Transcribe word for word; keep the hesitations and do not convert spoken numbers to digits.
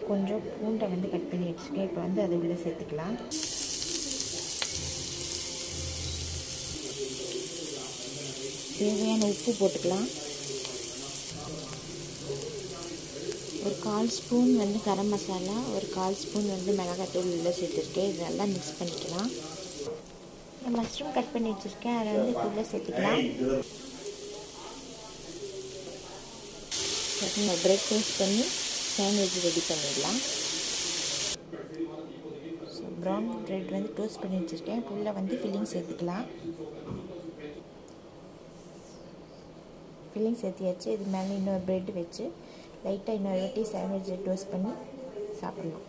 கொஞ்சம் பூண்டை வந்து கட் பண்ணி வச்சுருக்கேன். இப்போ வந்து அது உள்ளே சேர்த்துக்கலாம். தேவையான உப்பு போட்டுக்கலாம். ஒரு கால் ஸ்பூன் வந்து கரம் மசாலா, ஒரு கால் ஸ்பூன் வந்து மிளகாத்தூள் உள்ளே சேர்த்துருக்கேன். இது நல்லா மிக்ஸ் பண்ணிக்கலாம். மஷ்ரூம் கட் பண்ணி வச்சுருக்கேன், அதை வந்து உள்ளே சேர்த்துக்கலாம். பிரெட் டோஸ்ட் பண்ணி சாண்ட்விச் ரெடி பண்ணிடலாம். ஸோ ப்ரௌன் பிரெட் வந்து டோஸ்ட் பண்ணி வச்சுருக்கேன். உள்ளே வந்து ஃபில்லிங் சேர்த்துக்கலாம். ஃபில்லிங் சேர்த்தியாச்சு. இது மேலே இன்னொரு ப்ரெட் வச்சு லைட்டாக இன்னொரு வாட்டி சாண்ட்விச் டோஸ்ட் பண்ணி சாப்பிட்லாம்.